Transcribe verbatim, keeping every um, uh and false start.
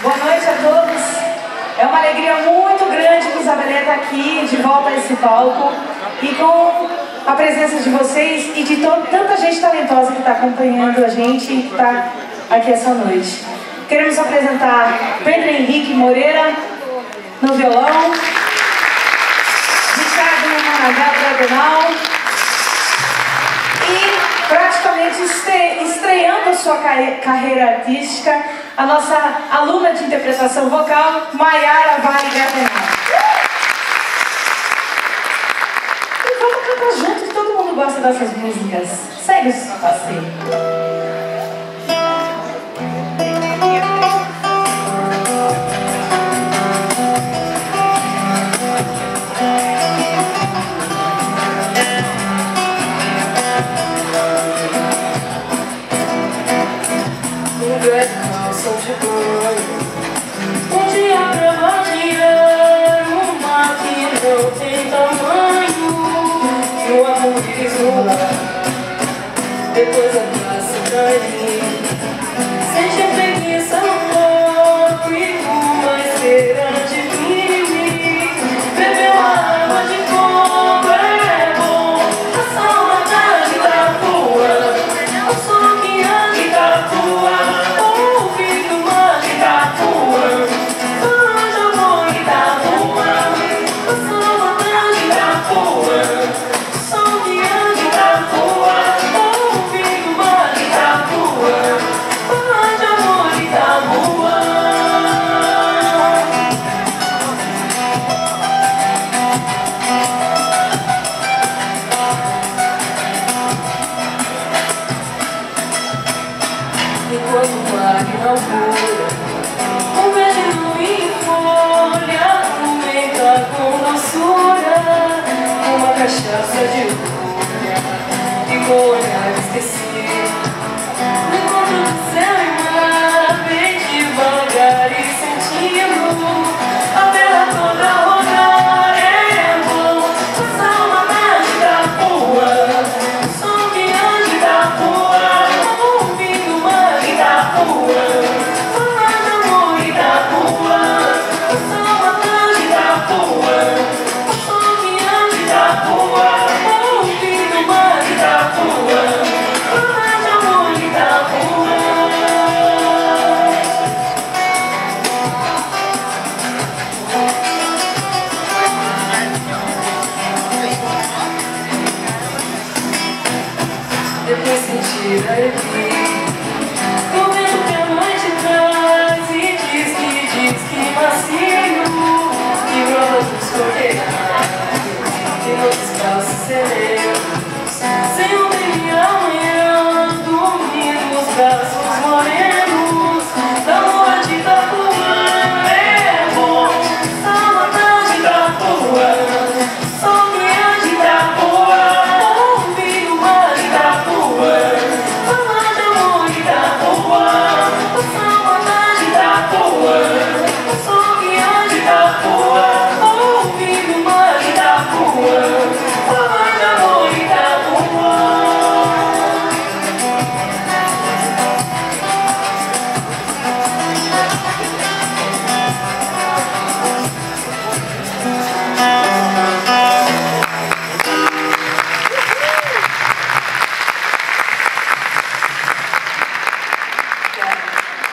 Boa noite a todos. É uma alegria muito grande que Isabelê está aqui, de volta a esse palco, e com a presença de vocês e de tanta gente talentosa que está acompanhando a gente e que está aqui essa noite. Queremos apresentar Pedro Henrique Moreira no violão, Ricardo Managal Dragonal e praticamente estreando a sua carreira artística, a nossa aluna de interpretação vocal, Maiara Vale Gardenal. E vamos cantar junto, que todo mundo gosta dessas músicas. Segue o passeio. Um dia pra variar, uma que não tem tamanho, no amor que isolar, depois abraça carinho. Sente a preguiça no corpo e uma esperança de mim. Bebeu a água de fogo, é bom, a saudade da rua, o som que anda da rua. Enquanto o mar inaugura, o verde em folha, comenta com doçura uma cachaça de folha e com